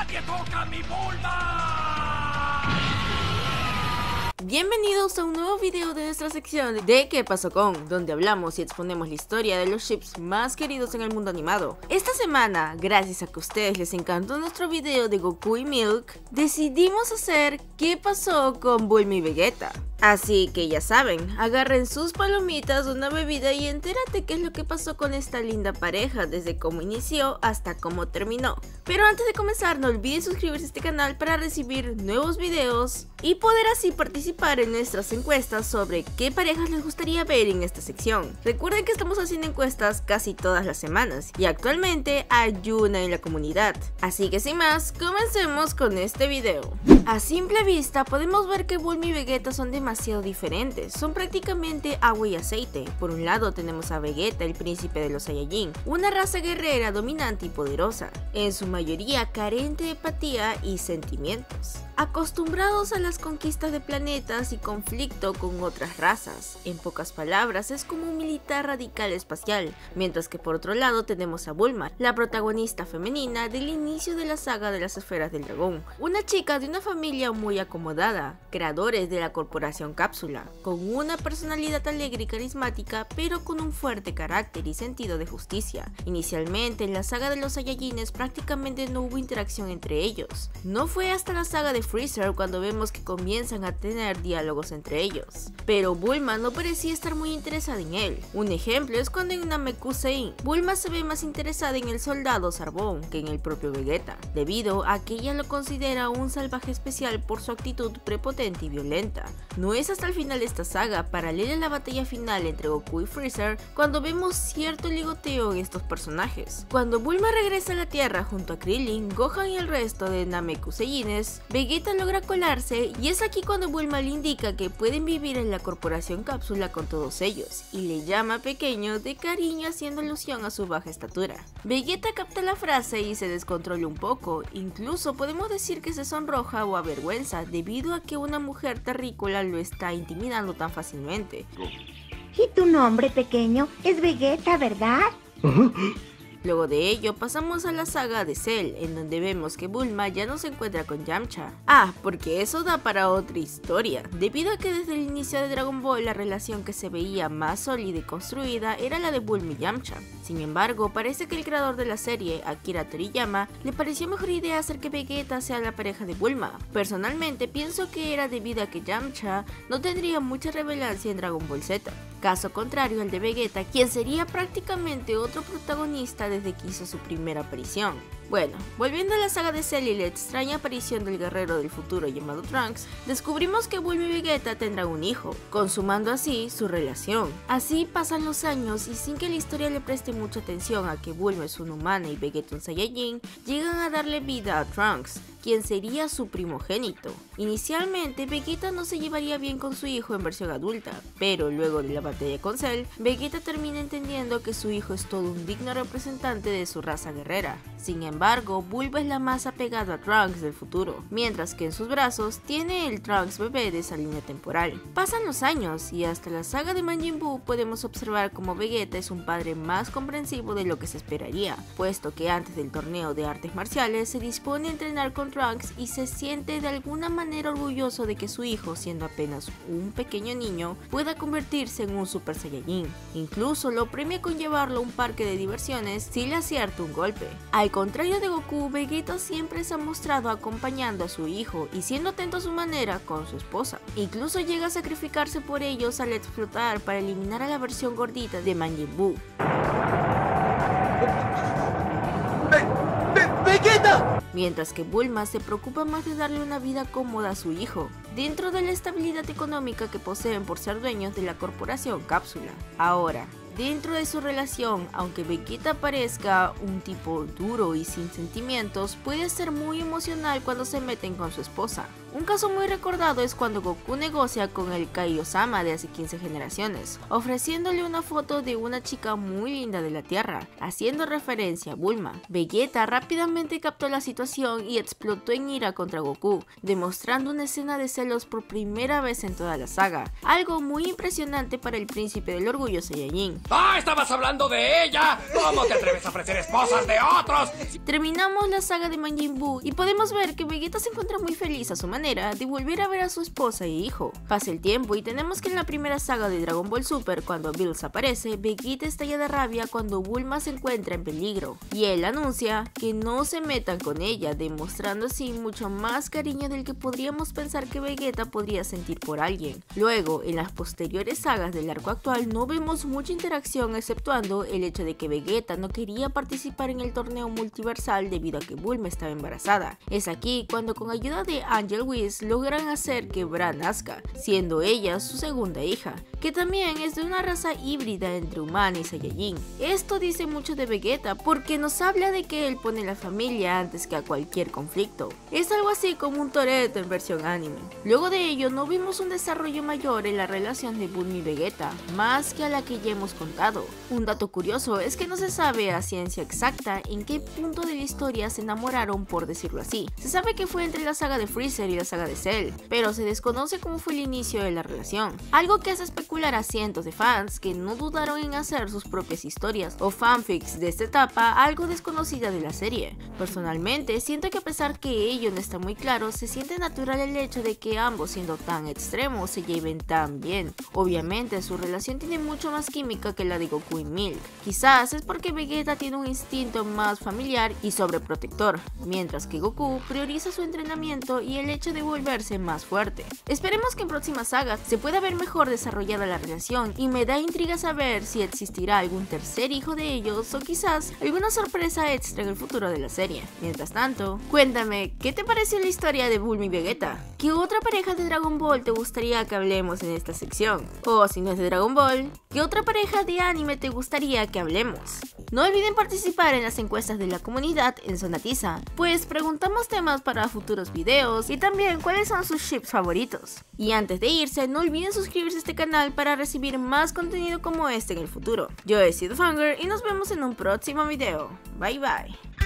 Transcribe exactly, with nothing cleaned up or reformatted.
¡Nadie toca a mi Bulma! Bienvenidos a un nuevo video de nuestra sección de ¿Qué pasó con?, donde hablamos y exponemos la historia de los ships más queridos en el mundo animado. Esta semana, gracias a que a ustedes les encantó nuestro video de Goku y Milk, decidimos hacer ¿Qué pasó con Bulma y Vegeta? Así que ya saben, agarren sus palomitas, una bebida y entérate qué es lo que pasó con esta linda pareja desde cómo inició hasta cómo terminó. Pero antes de comenzar, no olviden suscribirse a este canal para recibir nuevos videos y poder así participar en nuestras encuestas sobre qué parejas les gustaría ver en esta sección. Recuerden que estamos haciendo encuestas casi todas las semanas y actualmente hay una en la comunidad. Así que sin más, comencemos con este video. A simple vista podemos ver que Bulma y Vegeta son demasiado diferentes, son prácticamente agua y aceite. Por un lado tenemos a Vegeta, el príncipe de los Saiyajin, una raza guerrera dominante y poderosa, en su mayoría carente de empatía y sentimientos, acostumbrados a las conquistas de planetas y conflicto con otras razas. En pocas palabras, es como un militar radical espacial, mientras que por otro lado tenemos a Bulma, la protagonista femenina del inicio de la saga de las esferas del dragón, una chica de una familia muy acomodada, creadores de la corporación Cápsula, con una personalidad alegre y carismática, pero con un fuerte carácter y sentido de justicia. Inicialmente en la saga de los Saiyajines prácticamente no hubo interacción entre ellos. No fue hasta la saga de Freezer cuando vemos que comienzan a tener diálogos entre ellos, pero Bulma no parecía estar muy interesada en él. Un ejemplo es cuando en Namekusei, Bulma se ve más interesada en el soldado Zarbon que en el propio Vegeta, debido a que ella lo considera un salvaje especial por su actitud prepotente y violenta. No es hasta el final de esta saga, paralela a la batalla final entre Goku y Freezer, cuando vemos cierto ligoteo en estos personajes. Cuando Bulma regresa a la Tierra junto a Krillin, Gohan y el resto de Namekuseiyines, Vegeta logra colarse y es aquí cuando Bulma le indica que pueden vivir en la corporación Cápsula con todos ellos y le llama pequeño de cariño haciendo alusión a su baja estatura. Vegeta capta la frase y se descontrola un poco, incluso podemos decir que se sonroja o avergüenza debido a que una mujer terrícola lo está intimidando tan fácilmente. ¿Y tu nombre, pequeño? Es Vegeta, ¿verdad? Luego de ello pasamos a la saga de Cell, en donde vemos que Bulma ya no se encuentra con Yamcha. Ah, porque eso da para otra historia, debido a que desde el inicio de Dragon Ball la relación que se veía más sólida y construida era la de Bulma y Yamcha. Sin embargo, parece que el creador de la serie, Akira Toriyama, le pareció mejor idea hacer que Vegeta sea la pareja de Bulma. Personalmente pienso que era debido a que Yamcha no tendría mucha relevancia en Dragon Ball Z, caso contrario al de Vegeta, quien sería prácticamente otro protagonista desde que hizo su primera aparición. Bueno, volviendo a la saga de Cell y la extraña aparición del guerrero del futuro llamado Trunks, descubrimos que Bulma y Vegeta tendrán un hijo, consumando así su relación. Así pasan los años y sin que la historia le preste mucha atención a que Bulma es una humana y Vegeta un Saiyajin, llegan a darle vida a Trunks, quien sería su primogénito. Inicialmente, Vegeta no se llevaría bien con su hijo en versión adulta, pero luego de la batalla con Cell, Vegeta termina entendiendo que su hijo es todo un digno representante de su raza guerrera. Sin embargo, Bulma es la más apegada a Trunks del futuro, mientras que en sus brazos tiene el Trunks bebé de esa línea temporal. Pasan los años y hasta la saga de Majin Buu podemos observar como Vegeta es un padre más comprensivo de lo que se esperaría, puesto que antes del torneo de artes marciales se dispone a entrenar con Trunks y se siente de alguna manera orgulloso de que su hijo, siendo apenas un pequeño niño, pueda convertirse en un Super Saiyajin. Incluso lo premia con llevarlo a un parque de diversiones si le acierta un golpe. Al contrario de Goku, Vegeta siempre se ha mostrado acompañando a su hijo y siendo atento a su manera con su esposa. Incluso llega a sacrificarse por ellos al explotar para eliminar a la versión gordita de Majin Buu. ¡Vegeta! Mientras que Bulma se preocupa más de darle una vida cómoda a su hijo, dentro de la estabilidad económica que poseen por ser dueños de la corporación Cápsula. Ahora, dentro de su relación, aunque Vegeta parezca un tipo duro y sin sentimientos, puede ser muy emocional cuando se meten con su esposa. Un caso muy recordado es cuando Goku negocia con el Kaiosama de hace quince generaciones, ofreciéndole una foto de una chica muy linda de la Tierra, haciendo referencia a Bulma. Vegeta rápidamente captó la situación y explotó en ira contra Goku, demostrando una escena de celos por primera vez en toda la saga, algo muy impresionante para el príncipe del orgullo Saiyajin. ¡Ah, estabas hablando de ella! ¿Cómo te atreves a ofrecer esposas de otros? Terminamos la saga de Majin Buu y podemos ver que Vegeta se encuentra muy feliz a su manera de volver a ver a su esposa e hijo. Pasa el tiempo y tenemos que en la primera saga de Dragon Ball Super, cuando Bills aparece, Vegeta estalla de rabia cuando Bulma se encuentra en peligro y él anuncia que no se metan con ella, demostrando así mucho más cariño del que podríamos pensar que Vegeta podría sentir por alguien. Luego, en las posteriores sagas del arco actual no vemos mucha interacción, exceptuando el hecho de que Vegeta no quería participar en el torneo multiversal debido a que Bulma estaba embarazada. Es aquí cuando con ayuda de Angel Whis logran hacer que Bran nazca, siendo ella su segunda hija, que también es de una raza híbrida entre humana y Saiyajin. Esto dice mucho de Vegeta porque nos habla de que él pone la familia antes que a cualquier conflicto. Es algo así como un Toretto en versión anime. Luego de ello no vimos un desarrollo mayor en la relación de Bulma y Vegeta, más que a la que ya hemos contado. Un dato curioso es que no se sabe a ciencia exacta en qué punto de la historia se enamoraron, por decirlo así. Se sabe que fue entre la saga de Freezer y la saga de Cell, pero se desconoce cómo fue el inicio de la relación, algo que hace especular a cientos de fans que no dudaron en hacer sus propias historias o fanfics de esta etapa algo desconocida de la serie. Personalmente siento que a pesar que ello no está muy claro, se siente natural el hecho de que ambos, siendo tan extremos, se lleven tan bien. Obviamente su relación tiene mucho más química que la de Goku y Milk. Quizás es porque Vegeta tiene un instinto más familiar y sobreprotector, mientras que Goku prioriza su entrenamiento y el hecho de volverse más fuerte. Esperemos que en próximas sagas se pueda ver mejor desarrollada la relación y me da intriga saber si existirá algún tercer hijo de ellos o quizás alguna sorpresa extra en el futuro de la serie. Mientras tanto, cuéntame, ¿qué te pareció la historia de Bulma y Vegeta? ¿Qué otra pareja de Dragon Ball te gustaría que hablemos en esta sección? O si no es de Dragon Ball, ¿qué otra pareja de anime te gustaría que hablemos? No olviden participar en las encuestas de la comunidad en Sonatiza, pues preguntamos temas para futuros videos y también cuáles son sus ships favoritos. Y antes de irse, no olviden suscribirse a este canal para recibir más contenido como este en el futuro. Yo he sido Fanger y nos vemos en un próximo video. Bye bye.